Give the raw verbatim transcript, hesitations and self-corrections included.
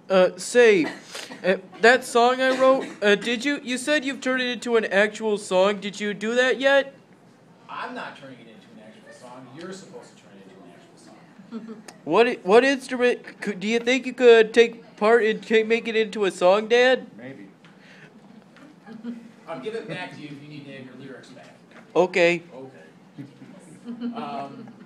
Uh, say, uh, that song I wrote, uh, did you, you said you've turned it into an actual song. Did you do that yet? I'm not turning it into an actual song. You're supposed to turn it into an actual song. What, i- what instrument, could, do you think you could take part in, ta- make it into a song, Dad? Maybe. I'll give it back to you if you need to have your lyrics back. Okay. Okay. Um,